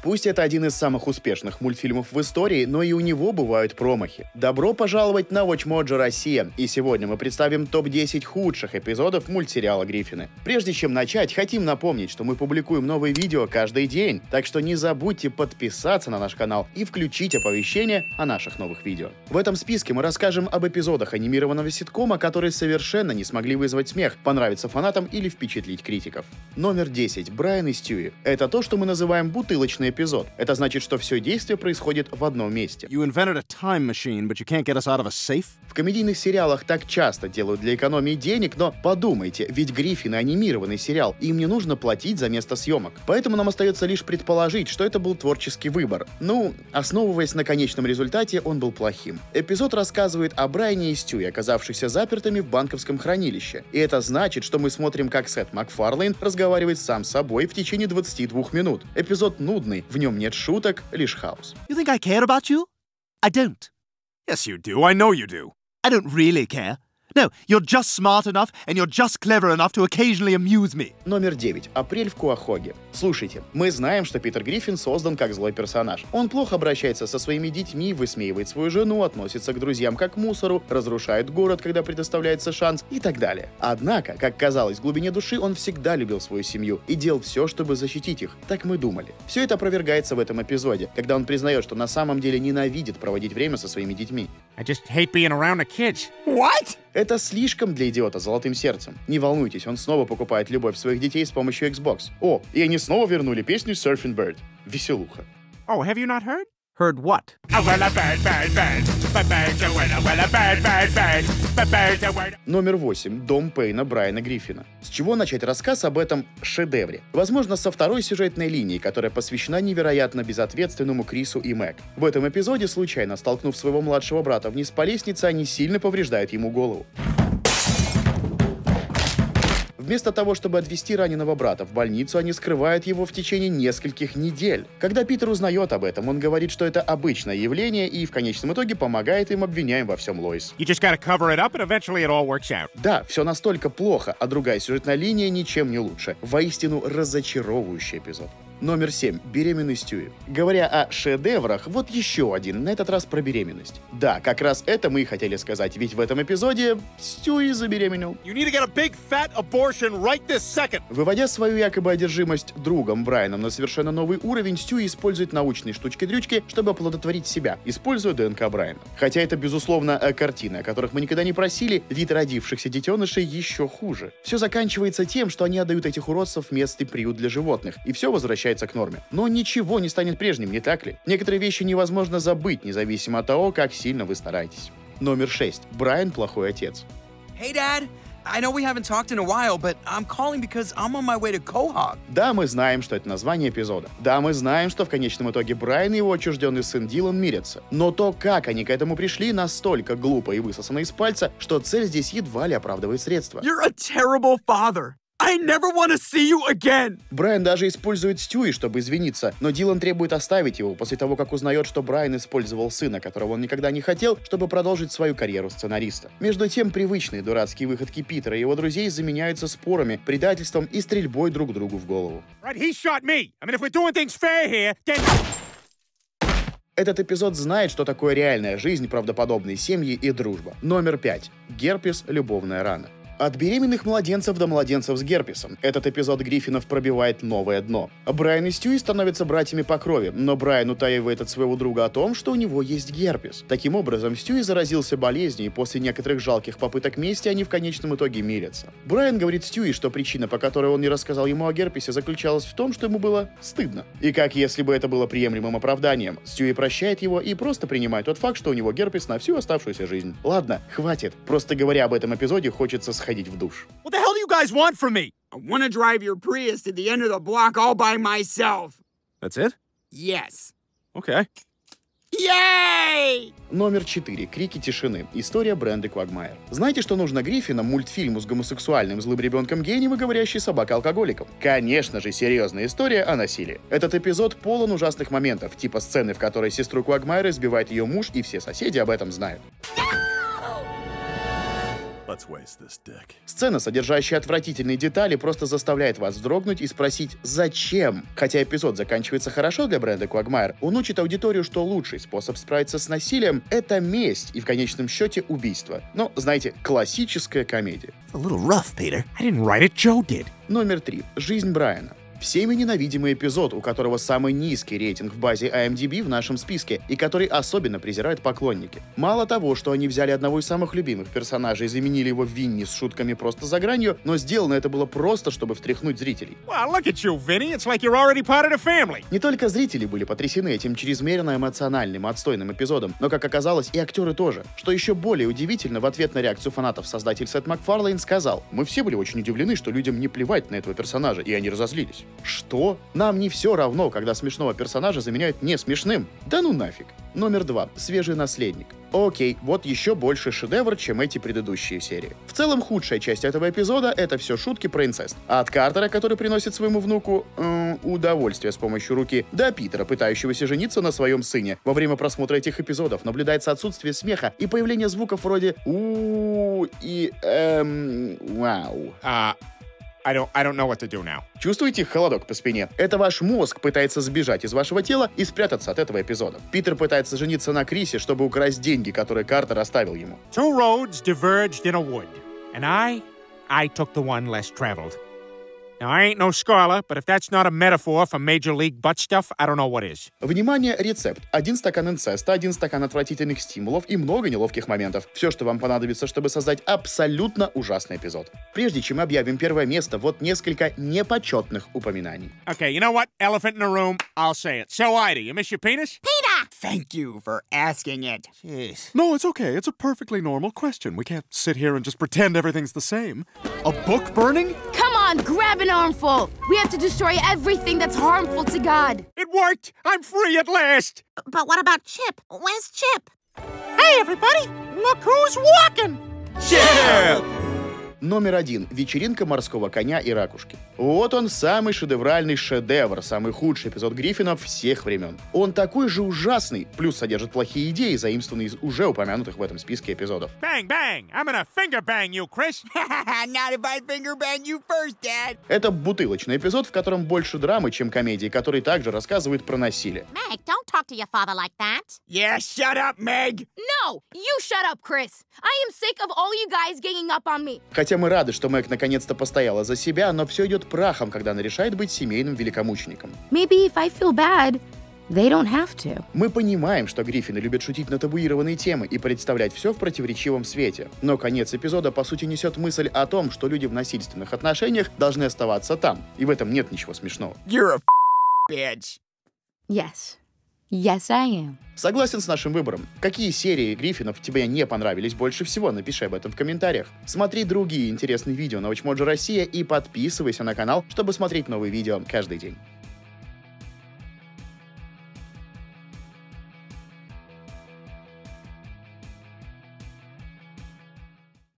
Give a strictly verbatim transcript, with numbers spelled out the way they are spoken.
Пусть это один из самых успешных мультфильмов в истории, но и у него бывают промахи. Добро пожаловать на WatchMojo Россия, и сегодня мы представим топ десять худших эпизодов мультсериала «Гриффины». Прежде чем начать, хотим напомнить, что мы публикуем новые видео каждый день, так что не забудьте подписаться на наш канал и включить оповещения о наших новых видео. В этом списке мы расскажем об эпизодах анимированного ситкома, которые совершенно не смогли вызвать смех, понравиться фанатам или впечатлить критиков. Номер десять. Брайан и Стьюи. Это то, что мы называем бутылочный эпизод. Это значит, что все действие происходит в одном месте. You invented a time machine, but you can't get us out of a safe? В комедийных сериалах так часто делают для экономии денег, но подумайте, ведь «Гриффины» — анимированный сериал, и им не нужно платить за место съемок. Поэтому нам остается лишь предположить, что это был творческий выбор. Ну, основываясь на конечном результате, он был плохим. Эпизод рассказывает о Брайане и Стьюи, оказавшихся запертыми в банковском хранилище. И это значит, что мы смотрим, как Сет Макфарлейн разговаривает сам с собой в течение двадцати двух минут. Эпизод нудный, в нем нет шуток, лишь хаос. You think I care about you? I don't. Yes, you do. I know you do. I don't really care. No, you're just smart enough and you're just clever enough to occasionally amuse me. Номер девять. Апрель в Куахоге. Слушайте, мы знаем, что Питер Гриффин создан как злой персонаж. Он плохо обращается со своими детьми, высмеивает свою жену, относится к друзьям как к мусору, разрушает город, когда предоставляется шанс и так далее. Однако, как казалось, в глубине души он всегда любил свою семью и делал все, чтобы защитить их. Так мы думали. Все это опровергается в этом эпизоде, когда он признает, что на самом деле ненавидит проводить время со своими детьми. I just hate being around the kids. What? Это слишком для идиота с золотым сердцем. Не волнуйтесь, он снова покупает любовь своих детей с помощью Xbox. О, и они снова вернули песню Surfing Bird. Веселуха. Oh, have you not heard? Heard what? Номер восемь. Дом Пейна Брайана Гриффина. С чего начать рассказ об этом шедевре? Возможно, со второй сюжетной линии, которая посвящена невероятно безответственному Крису и Мэг. В этом эпизоде, случайно столкнув своего младшего брата вниз по лестнице, они сильно повреждают ему голову. Вместо того, чтобы отвезти раненого брата в больницу, они скрывают его в течение нескольких недель. Когда Питер узнает об этом, он говорит, что это обычное явление и в конечном итоге помогает им, обвиняя во всем Лоис. You just gotta cover it up and eventually it all works out. Да, все настолько плохо, а другая сюжетная линия ничем не лучше. Воистину разочаровывающий эпизод. Номер семь. Беременный Стьюи. Говоря о шедеврах, вот еще один, на этот раз про беременность. Да, как раз это мы и хотели сказать, ведь в этом эпизоде Стьюи забеременел. You need to get a big fat abortion right this second. Выводя свою якобы одержимость другом Брайаном на совершенно новый уровень, Стьюи использует научные штучки-дрючки, чтобы оплодотворить себя, используя ДНК Брайана. Хотя это, безусловно, картины, о которых мы никогда не просили, вид родившихся детенышей еще хуже. Все заканчивается тем, что они отдают этих уродцев в местный приют для животных, и все возвращается к норме. Но ничего не станет прежним, не так ли? Некоторые вещи невозможно забыть, независимо от того, как сильно вы стараетесь. Номер шесть. Брайан плохой отец. Hey, Dad. I know we haven't talked in a while, but I'm calling because I'm on my way to Quahog. Да, мы знаем, что это название эпизода. Да, мы знаем, что в конечном итоге Брайан и его отчужденный сын Дилан мирятся. Но то, как они к этому пришли, настолько глупо и высосано из пальца, что цель здесь едва ли оправдывает средства. You're a terrible father. I never want to see you again. Брайан даже использует Стьюи, чтобы извиниться, но Дилан требует оставить его после того, как узнает, что Брайан использовал сына, которого он никогда не хотел, чтобы продолжить свою карьеру сценариста. Между тем, привычные дурацкие выходки Питера и его друзей заменяются спорами, предательством и стрельбой друг другу в голову. Right, he shot me. I mean, if we're doing things fair here, then... Этот эпизод знает, что такое реальная жизнь, правдоподобные семьи и дружба. Номер пять. Герпес. Любовная рана. От беременных младенцев до младенцев с герпесом. Этот эпизод Гриффинов пробивает новое дно. Брайан и Стьюи становятся братьями по крови, но Брайан утаивает от своего друга о том, что у него есть герпес. Таким образом, Стьюи заразился болезнью, и после некоторых жалких попыток мести они в конечном итоге мирятся. Брайан говорит Стьюи, что причина, по которой он не рассказал ему о герпесе, заключалась в том, что ему было стыдно. И как если бы это было приемлемым оправданием, Стьюи прощает его и просто принимает тот факт, что у него герпес на всю оставшуюся жизнь. Ладно, хватит. Просто говоря об этом эпизоде, хочется сходить в душ. What the hell do you guys want from me? I want to drive your Prius to the end of the block all by myself. That's it? Yes. Okay. Yay! Номер четыре. Крики тишины. История Бренды Квагмайер. Знаете, что нужно Гриффинам мультфильму с гомосексуальным злым ребенком-гением и говорящей собакой-алкоголиком? Конечно же, серьезная история о насилии. Этот эпизод полон ужасных моментов, типа сцены, в которой сестру Квагмайер избивает ее муж, и все соседи об этом знают. Let's waste this dick. Сцена, содержащая отвратительные детали, просто заставляет вас вздрогнуть и спросить «Зачем?». Хотя эпизод заканчивается хорошо для Бренда Quagmire, он учит аудиторию, что лучший способ справиться с насилием — это месть и в конечном счете убийство. Ну, знаете, классическая комедия. It's a little rough, Peter. I didn't write it, Joe did. Номер три. Жизнь Брайана. Всеми ненавидимый эпизод, у которого самый низкий рейтинг в базе ай эм ди би в нашем списке и который особенно презирают поклонники. Мало того, что они взяли одного из самых любимых персонажей и заменили его в Винни с шутками просто за гранью, но сделано это было просто, чтобы встряхнуть зрителей. Well, look at you, Vinny. It's like you're already part of the family. Не только зрители были потрясены этим чрезмерно эмоциональным, отстойным эпизодом, но, как оказалось, и актеры тоже. Что еще более удивительно, в ответ на реакцию фанатов создатель Сет Макфарлейн сказал: «Мы все были очень удивлены, что людям не плевать на этого персонажа, и они разозлились». Что? Нам не все равно, когда смешного персонажа заменяют не смешным. Да ну нафиг. Номер два. Свежий наследник. Окей, вот еще больше шедевр, чем эти предыдущие серии. В целом, худшая часть этого эпизода — это все шутки про инцест. От Картера, который приносит своему внуку эм, удовольствие с помощью руки, до Питера, пытающегося жениться на своем сыне. Во время просмотра этих эпизодов наблюдается отсутствие смеха и появление звуков вроде у и эм, вау. Uh, I don't, I don't know what to do now. Чувствуете холодок по спине? Это ваш мозг пытается сбежать из вашего тела и спрятаться от этого эпизода. Питер пытается жениться на Крисе, чтобы украсть деньги, которые Картер оставил ему. Two roads diverged in a wood, and I, I took the one less traveled. Now, I ain't no scholar, but if that's not a metaphor for major league butt stuff, I don't know what is. Внимание, рецепт. Один стакан инцеста, один стакан отвратительных стимулов и много неловких моментов. Все, что вам понадобится, чтобы создать абсолютно ужасный эпизод. Прежде чем мы объявим первое место, вот несколько непочетных упоминаний. Okay, you know what? Elephant in the room. I'll say it. So, Ida, you miss your penis? Thank you for asking it. Jeez. No, it's okay. It's a perfectly normal question. We can't sit here and just pretend everything's the same. A book burning? Come on, grab an armful. We have to destroy everything that's harmful to God. It worked! I'm free at last! But what about Chip? Where's Chip? Hey, everybody! Look who's walking! Chip! Номер один. Вечеринка морского коня и ракушки. Вот он, самый шедевральный шедевр, самый худший эпизод Гриффинов всех времен. Он такой же ужасный, плюс содержит плохие идеи, заимствованные из уже упомянутых в этом списке эпизодов. Bang, bang! I'm gonna finger bang you, Chris! Not if I finger bang you first, Dad. Это бутылочный эпизод, в котором больше драмы, чем комедии, который также рассказывает про насилие. Meg, don't talk to your father like that. Yeah, shut up, Meg. No, you shut up, Chris. I am sick of all you guys ganging up on me. Хотя мы рады, что Мэг наконец-то постояла за себя, но все идет прахом, когда она решает быть семейным великомучеником. Maybe if I feel bad, they don't have to. Мы понимаем, что Гриффины любят шутить на табуированные темы и представлять все в противоречивом свете. Но конец эпизода, по сути, несет мысль о том, что люди в насильственных отношениях должны оставаться там. И в этом нет ничего смешного. You're a bitch. Yes. Yes, I am. Согласен с нашим выбором. Какие серии Гриффинов тебе не понравились больше всего? Напиши об этом в комментариях. Смотри другие интересные видео на WatchMojo Россия и подписывайся на канал, чтобы смотреть новые видео каждый день.